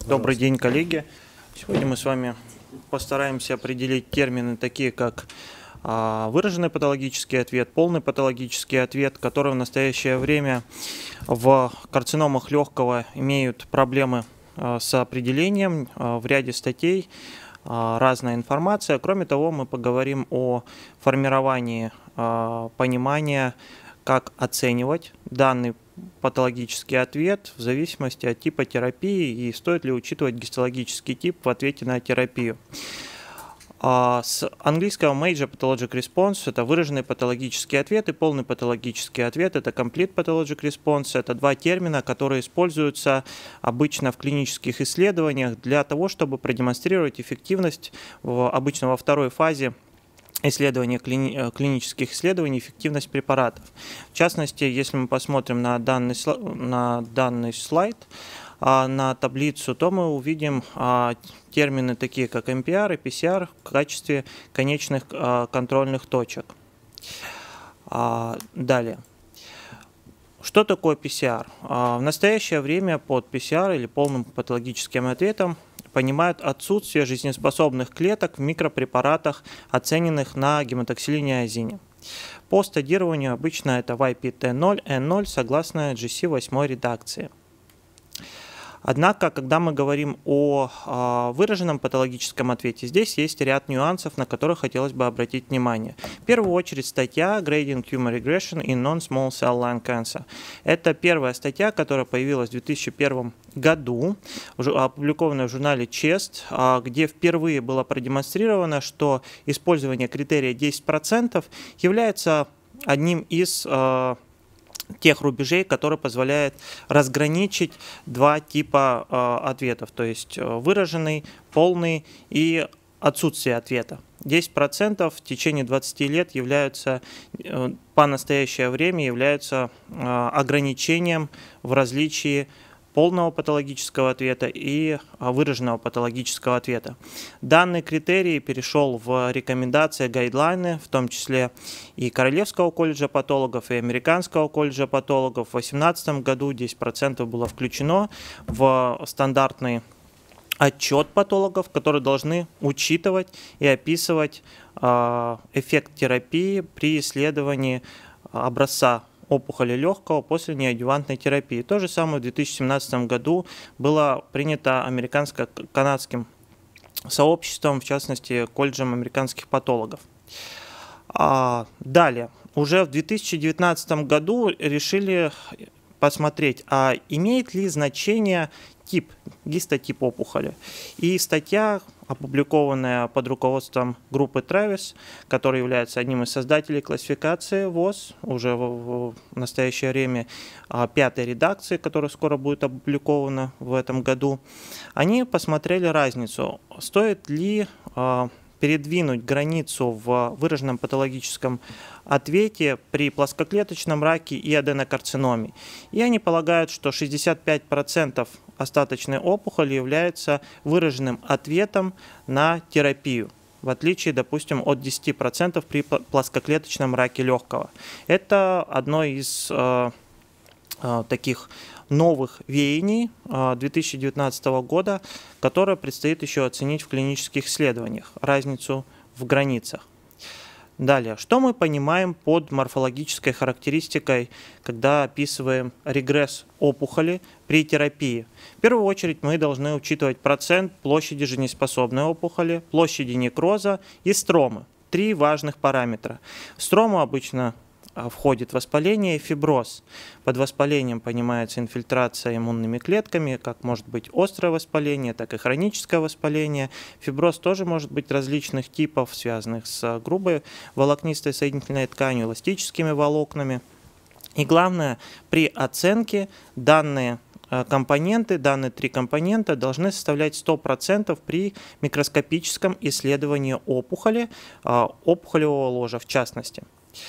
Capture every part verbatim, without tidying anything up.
Добрый день, коллеги. Сегодня мы с вами постараемся определить термины такие, как а, выраженный патологический ответ, полный патологический ответ, которые в настоящее время в карциномах легкого имеют проблемы а, с определением. А, в ряде статей а, разная информация. Кроме того, мы поговорим о формировании а, понимания, как оценивать данный патологический ответ в зависимости от типа терапии и стоит ли учитывать гистологический тип в ответе на терапию. С английского Major Pathologic Response это выраженный патологический ответ и полный патологический ответ это Complete Pathologic Response. Это два термина, которые используются обычно в клинических исследованиях для того, чтобы продемонстрировать эффективность в, обычно во второй фазе исследования, клини, клинических исследований, эффективность препаратов. В частности, если мы посмотрим на данный, на данный слайд, на таблицу, то мы увидим термины такие, как эм пи ар и пи си ар в качестве конечных контрольных точек. Далее. Что такое пи си ар? В настоящее время под пи си ар или полным патологическим ответом понимают отсутствие жизнеспособных клеток в микропрепаратах, оцененных на гематоксилине-азине. По стадированию обычно это вай пи ти ноль эн ноль согласно джи си восемь редакции. Однако, когда мы говорим о э, выраженном патологическом ответе, здесь есть ряд нюансов, на которые хотелось бы обратить внимание. В первую очередь статья Grading Tumor Regression in Non-Small Cell Lung Cancer. Это первая статья, которая появилась в две тысячи первом году, уже опубликованная в журнале чест, э, где впервые было продемонстрировано, что использование критерия десять процентов является одним из э, тех рубежей, которые позволяют разграничить два типа э, ответов, то есть выраженный, полный и отсутствие ответа. десять процентов в течение двадцати лет являются, э, по настоящее время являются э, ограничением в различии полного патологического ответа и выраженного патологического ответа. Данный критерий перешел в рекомендации, гайдлайны, в том числе и Королевского колледжа патологов, и Американского колледжа патологов. В две тысячи восемнадцатом году десять процентов было включено в стандартный отчет патологов, которые должны учитывать и описывать эффект терапии при исследовании образца опухоли легкого после неадъювантной терапии. То же самое в две тысячи семнадцатом году было принято американско-канадским сообществом, в частности, колледжем американских патологов. А далее, уже в две тысячи девятнадцатом году решили посмотреть, а имеет ли значение тип, гистотип опухоли. И статья, опубликованная под руководством группы Трэвис, который является одним из создателей классификации ВОС, уже в, в настоящее время пятой редакции, которая скоро будет опубликована в этом году, они посмотрели разницу, стоит ли э, передвинуть границу в выраженном патологическом ответе при плоскоклеточном раке и аденокарциноме. И они полагают, что шестьдесят пять процентов остаточной опухоли является выраженным ответом на терапию, в отличие, допустим, от десяти процентов при плоскоклеточном раке легкого. Это одно из э, э, таких новых веяний э, две тысячи девятнадцатого года, которое предстоит еще оценить в клинических исследованиях, разницу в границах. Далее, что мы понимаем под морфологической характеристикой, когда описываем регресс опухоли при терапии? В первую очередь мы должны учитывать процент площади жизнеспособной опухоли, площади некроза и стромы. Три важных параметра. В строму обычно входит воспаление и фиброз. Под воспалением понимается инфильтрация иммунными клетками, как может быть острое воспаление, так и хроническое воспаление. Фиброз тоже может быть различных типов, связанных с грубой волокнистой соединительной тканью, эластическими волокнами. И главное, при оценке данные компоненты, данные три компонента должны составлять сто процентов при микроскопическом исследовании опухоли, опухолевого ложа в частности.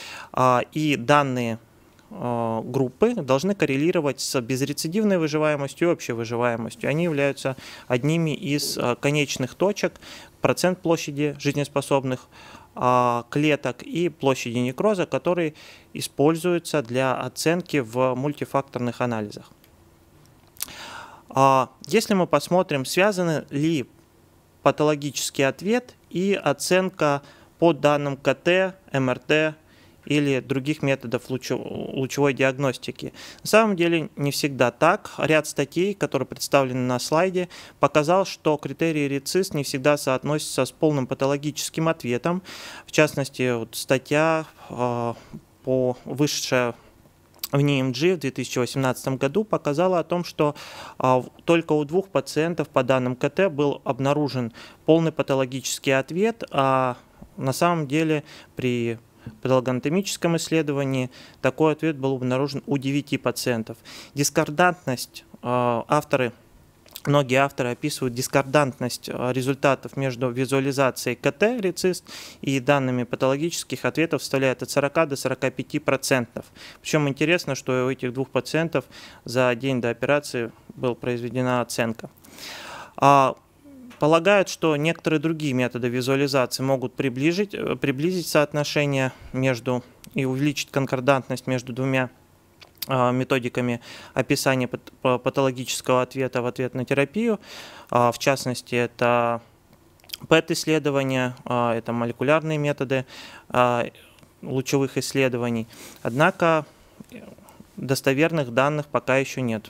И данные группы должны коррелировать с безрецидивной выживаемостью и общей выживаемостью. Они являются одними из конечных точек, процент площади жизнеспособных клеток и площади некроза, которые используются для оценки в мультифакторных анализах. Если мы посмотрим, связаны ли патологический ответ и оценка по данным КТ, МРТ или других методов лучевой диагностики. На самом деле не всегда так. Ряд статей, которые представлены на слайде, показал, что критерий РИЦИС не всегда соотносится с полным патологическим ответом. В частности, вот статья э, по высшая в эн и эм джи в две тысячи восемнадцатом году показала о том, что а, только у двух пациентов по данным КТ был обнаружен полный патологический ответ, а на самом деле при патологоанатомическом исследовании такой ответ был обнаружен у девяти пациентов. Дискордантность а, авторы Многие авторы описывают дискордантность результатов между визуализацией КТ РИЦИС и данными патологических ответов составляет от сорока до сорока пяти процентов. Причем интересно, что у этих двух пациентов за день до операции была произведена оценка. А полагают, что некоторые другие методы визуализации могут приближить, приблизить соотношение между и увеличить конкордантность между двумя методиками описания патологического ответа в ответ на терапию. В частности, это ПЭТ-исследования, это молекулярные методы лучевых исследований. Однако достоверных данных пока еще нет.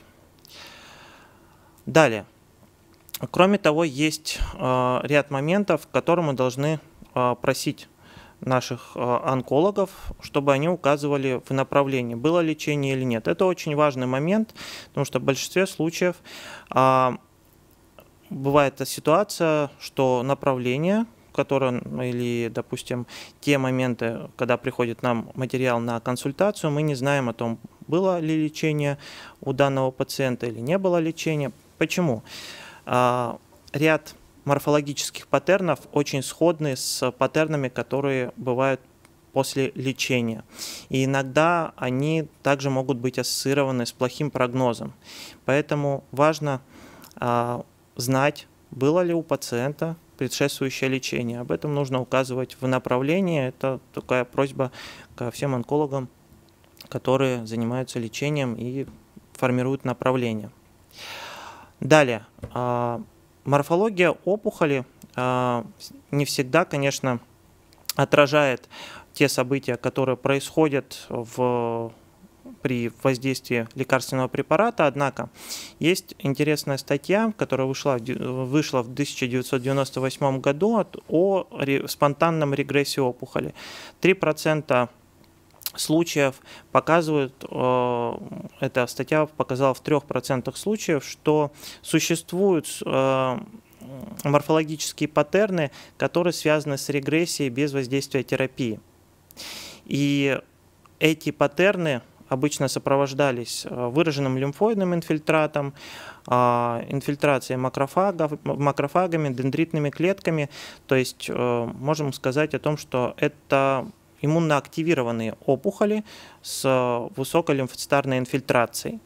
Далее. Кроме того, есть ряд моментов, которые мы должны просить наших онкологов, чтобы они указывали в направлении, было лечение или нет. Это очень важный момент, потому что в большинстве случаев а, бывает ситуация, что направление, которое, или, допустим, те моменты, когда приходит нам материал на консультацию, мы не знаем о том, было ли лечение у данного пациента или не было лечения. Почему? А, ряд морфологических паттернов очень сходны с паттернами, которые бывают после лечения. И иногда они также могут быть ассоциированы с плохим прогнозом. Поэтому важно а, знать, было ли у пациента предшествующее лечение. Об этом нужно указывать в направлении. Это такая просьба ко всем онкологам, которые занимаются лечением и формируют направление. Далее. А, Морфология опухоли э, не всегда, конечно, отражает те события, которые происходят в, при воздействии лекарственного препарата. Однако есть интересная статья, которая вышла, вышла в тысяча девятьсот девяносто восьмом году от, о ре, спонтанном регрессе опухоли. три процента случаев показывают, э, эта статья показала в трех процентах случаев, что существуют э, морфологические паттерны, которые связаны с регрессией без воздействия терапии. И эти паттерны обычно сопровождались выраженным лимфоидным инфильтратом, э, инфильтрацией макрофагов, макрофагами, дендритными клетками. То есть э, можем сказать о том, что это иммунно активированные опухоли с высокой лимфоцитарной инфильтрацией.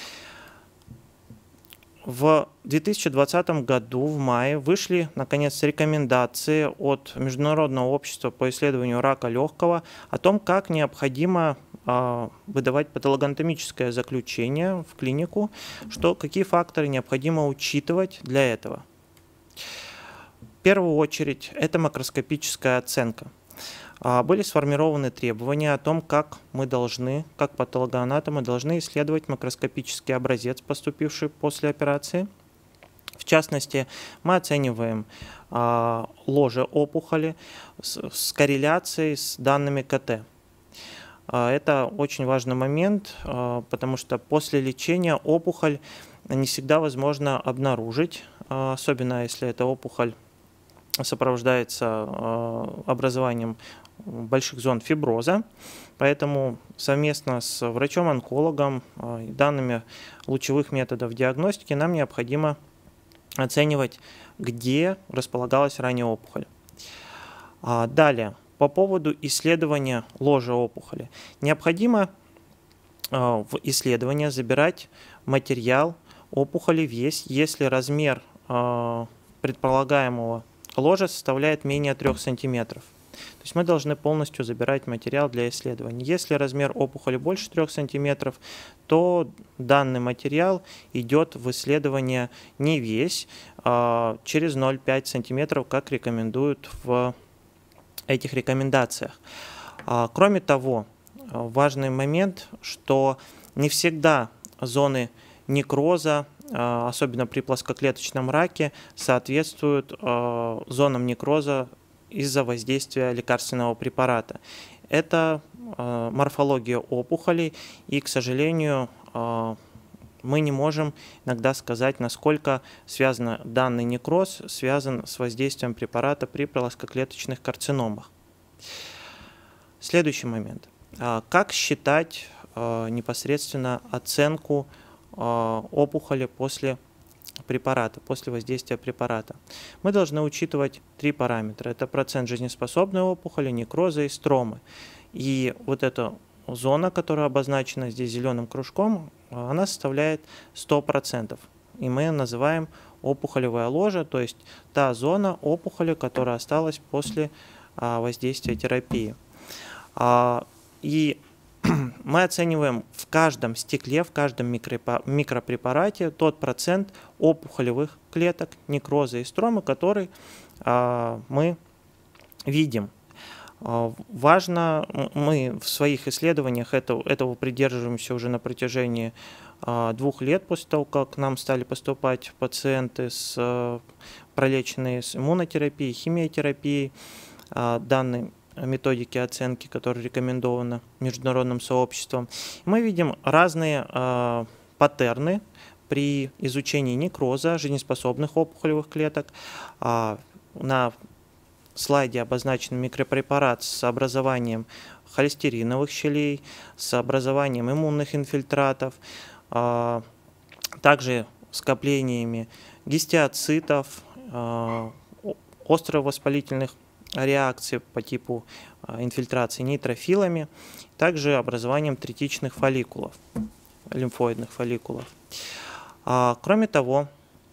В две тысячи двадцатом году, в мае, вышли, наконец, рекомендации от Международного общества по исследованию рака легкого о том, как необходимо э, выдавать патологоанатомическое заключение в клинику, что, какие факторы необходимо учитывать для этого. В первую очередь, это макроскопическая оценка. Были сформированы требования о том, как мы должны, как патологоанатомы, должны исследовать макроскопический образец, поступивший после операции. В частности, мы оцениваем а, ложе опухоли с, с корреляцией с данными КТ. А, это очень важный момент, а, потому что после лечения опухоль не всегда возможно обнаружить, а, особенно если эта опухоль сопровождается а, образованием больших зон фиброза, поэтому совместно с врачом-онкологом и данными лучевых методов диагностики нам необходимо оценивать, где располагалась ранее опухоль. Далее, по поводу исследования ложа опухоли. Необходимо в исследование забирать материал опухоли весь, если размер предполагаемого ложа составляет менее трёх сантиметров. То есть мы должны полностью забирать материал для исследования. Если размер опухоли больше трёх сантиметров, то данный материал идет в исследование не весь, а через ноль целых пять сантиметров, как рекомендуют в этих рекомендациях. Кроме того, важный момент, что не всегда зоны некроза, особенно при плоскоклеточном раке, соответствуют зонам некроза из-за воздействия лекарственного препарата. Это морфология опухолей, и, к сожалению, мы не можем иногда сказать, насколько связан данный некроз связан с воздействием препарата при плоскоклеточных карциномах. Следующий момент. Как считать непосредственно оценку опухоли после препарата, после воздействия препарата? Мы должны учитывать три параметра. Это процент жизнеспособной опухоли, некроза и стромы. И вот эта зона, которая обозначена здесь зеленым кружком, она составляет сто процентов. И мы называем опухолевая ложа, то есть та зона опухоли, которая осталась после воздействия терапии. И мы оцениваем в каждом стекле, в каждом микропрепарате тот процент опухолевых клеток, некроза и стромы, который мы видим. Важно, мы в своих исследованиях этого, этого придерживаемся уже на протяжении двух лет после того, как к нам стали поступать пациенты, с, пролеченные с иммунотерапией, химиотерапией, данной методики оценки, которая рекомендована международным сообществом. Мы видим разные э, паттерны при изучении некроза жизнеспособных опухолевых клеток. Э, на слайде обозначен микропрепарат с образованием холестериновых щелей, с образованием иммунных инфильтратов, э, также скоплениями гистиоцитов, э, островоспалительных реакции по типу инфильтрации нейтрофилами, также образованием третичных фолликулов, лимфоидных фолликулов. Кроме того,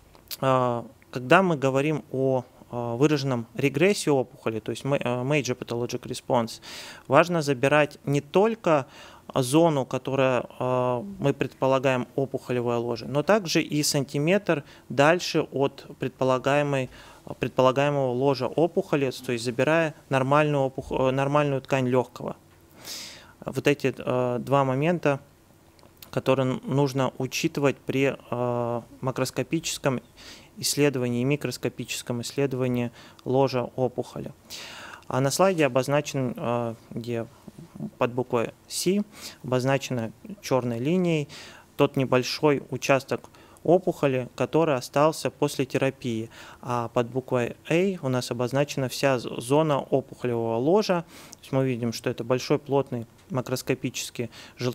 когда мы говорим о выраженном регрессии опухоли, то есть Major Pathologic Response, важно забирать не только зону, которая мы предполагаем опухолевая ложа, но также и сантиметр дальше от предполагаемой предполагаемого ложа опухоли, то есть забирая нормальную, опух... нормальную ткань легкого. Вот эти э, два момента, которые нужно учитывать при э, макроскопическом исследовании и микроскопическом исследовании ложа опухоли. А на слайде обозначен, э, где под буквой С, обозначена черной линией тот небольшой участок опухоли, который остался после терапии. А под буквой А у нас обозначена вся зона опухолевого ложа. То есть мы видим, что это большой плотный макроскопический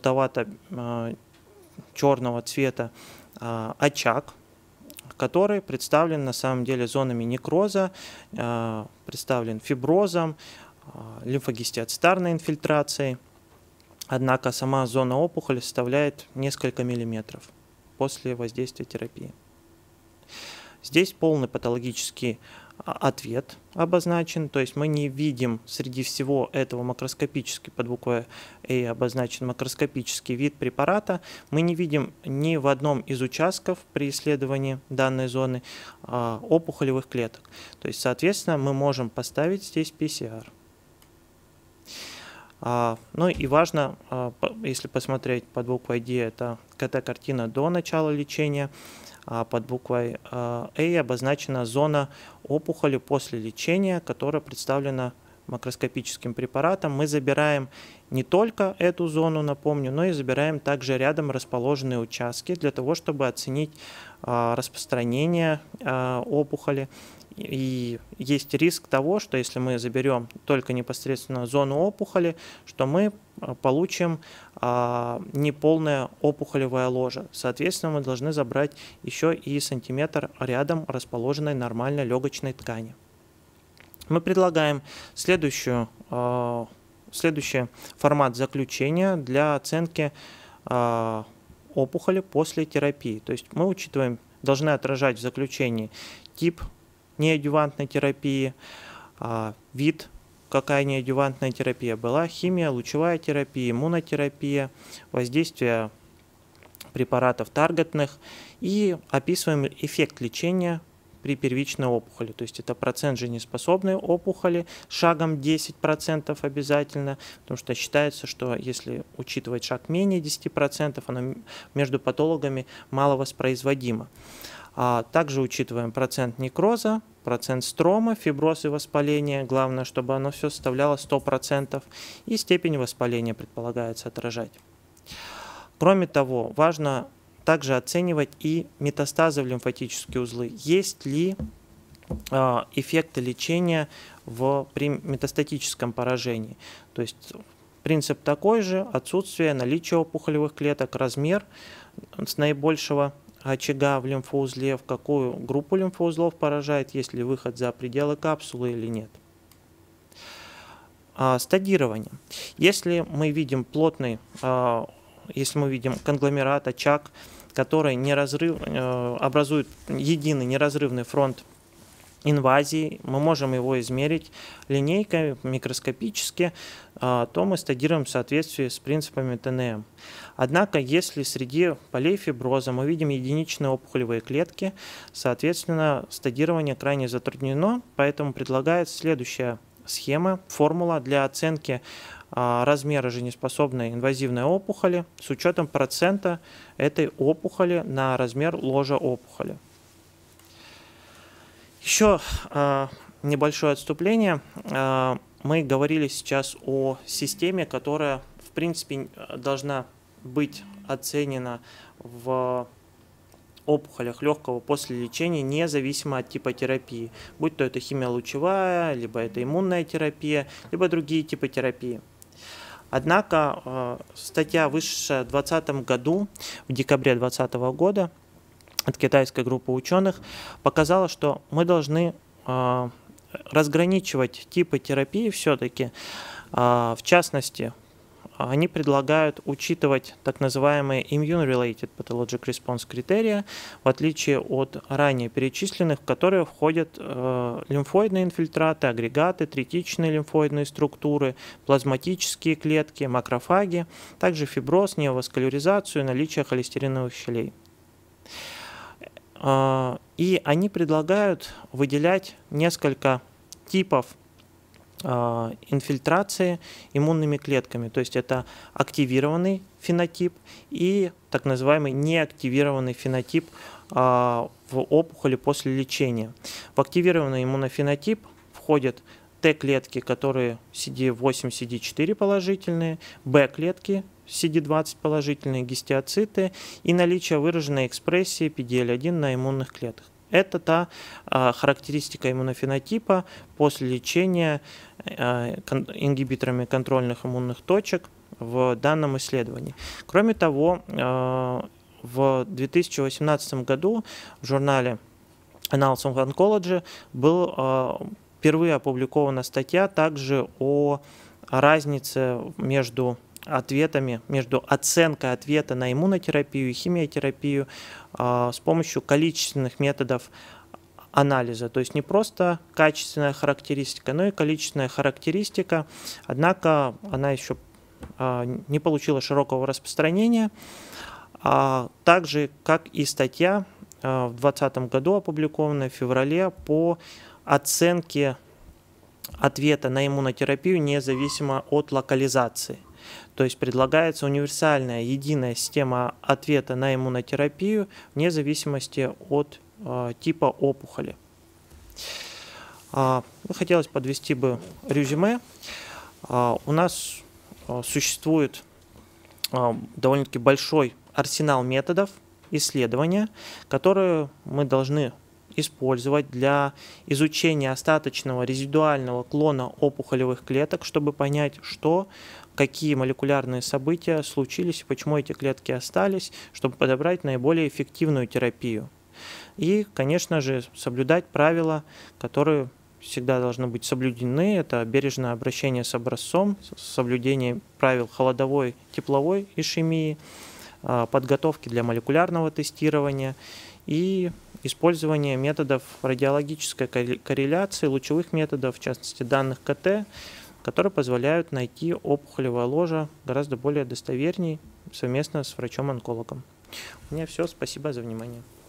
желтовато-черного цвета очаг, который представлен на самом деле зонами некроза, представлен фиброзом, лимфогистиоцитарной инфильтрацией. Однако сама зона опухоли составляет несколько миллиметров после воздействия терапии. Здесь полный патологический ответ обозначен, то есть мы не видим среди всего этого макроскопически, под буквой А обозначен макроскопический вид препарата, мы не видим ни в одном из участков при исследовании данной зоны а, опухолевых клеток. То есть, соответственно, мы можем поставить здесь пи си ар. А, ну и важно, а, если посмотреть под буквой Д, это КТ-картина до начала лечения, а под буквой А обозначена зона опухоли после лечения, которая представлена макроскопическим препаратом. Мы забираем не только эту зону, напомню, но и забираем также рядом расположенные участки для того, чтобы оценить а, распространение а, опухоли. И есть риск того, что если мы заберем только непосредственно зону опухоли, что мы получим а, неполная опухолевая ложа. Соответственно, мы должны забрать еще и сантиметр рядом расположенной нормальной легочной ткани. Мы предлагаем следующую, а, следующий формат заключения для оценки а, опухоли после терапии. То есть мы учитываем, должны отражать в заключении тип неадъювантной терапии, вид какая неадъювантная терапия была: химия, лучевая терапия, иммунотерапия, воздействие препаратов таргетных, и описываем эффект лечения при первичной опухоли. То есть это процент жизнеспособной опухоли, шагом десять процентов обязательно, потому что считается, что если учитывать шаг менее десяти процентов, оно между патологами мало воспроизводимо. А также учитываем процент некроза, процент строма, фиброз и воспаления. Главное, чтобы оно все составляло сто процентов, и степень воспаления предполагается отражать. Кроме того, важно также оценивать и метастазы в лимфатические узлы. Есть ли э, эффекты лечения в, при метастатическом поражении? То есть принцип такой же: отсутствие, наличие опухолевых клеток, размер с наибольшего очага в лимфоузле, в какую группу лимфоузлов поражает, есть ли выход за пределы капсулы или нет. А, стадирование. Если мы видим плотный, а, если мы видим конгломерат, очаг, который неразрыв, а, образует единый неразрывный фронт инвазии, мы можем его измерить линейкой, микроскопически, то мы стадируем в соответствии с принципами Т Н М. Однако, если среди полей фиброза мы видим единичные опухолевые клетки, соответственно, стадирование крайне затруднено, поэтому предлагается следующая схема, формула для оценки размера жизнеспособной инвазивной опухоли с учетом процента этой опухоли на размер ложа опухоли. Еще э, небольшое отступление. Э, мы говорили сейчас о системе, которая, в принципе, должна быть оценена в опухолях легкого после лечения, независимо от типа терапии. Будь то это химиолучевая, либо это иммунная терапия, либо другие типы терапии. Однако э, статья, вышедшая в две тысячи двадцатом году, в декабре две тысячи двадцатого года, от китайской группы ученых, показала, что мы должны э, разграничивать типы терапии все-таки. Э, в частности, они предлагают учитывать так называемые immune-related pathologic response критерия, в отличие от ранее перечисленных, в которые входят э, лимфоидные инфильтраты, агрегаты, третичные лимфоидные структуры, плазматические клетки, макрофаги, также фиброз, неоваскуляризацию, наличие холестериновых щелей. И они предлагают выделять несколько типов инфильтрации иммунными клетками. То есть это активированный фенотип и так называемый неактивированный фенотип в опухоли после лечения. В активированный иммунофенотип входят Т-клетки, которые си ди восемь, си ди четыре положительные, Б-клетки, си ди двадцать положительные, гистиоциты и наличие выраженной экспрессии пи ди эл один на иммунных клетках. Это та а, характеристика иммунофенотипа после лечения а, кон ингибиторами контрольных иммунных точек в данном исследовании. Кроме того, а, в две тысячи восемнадцатом году в журнале Annals of Oncology был а, впервые опубликована статья также о разнице между ответами, между оценкой ответа на иммунотерапию и химиотерапию э, с помощью количественных методов анализа. То есть не просто качественная характеристика, но и количественная характеристика. Однако она еще э, не получила широкого распространения. А также, как и статья э, в двадцатом году, опубликованная в феврале, по оценке ответа на иммунотерапию независимо от локализации. То есть предлагается универсальная единая система ответа на иммунотерапию вне зависимости от э, типа опухоли. Э, хотелось подвести бы резюме. Э, у нас э, существует э, довольно-таки большой арсенал методов исследования, которые мы должны использовать для изучения остаточного резидуального клона опухолевых клеток, чтобы понять, что, какие молекулярные события случились и почему эти клетки остались, чтобы подобрать наиболее эффективную терапию. И, конечно же, соблюдать правила, которые всегда должны быть соблюдены. Это бережное обращение с образцом, соблюдение правил холодовой, тепловой ишемии, подготовки для молекулярного тестирования и использование методов радиологической корреляции, лучевых методов, в частности данных ка тэ, которые позволяют найти опухолевое ложе гораздо более достоверней совместно с врачом-онкологом. У меня все. Спасибо за внимание.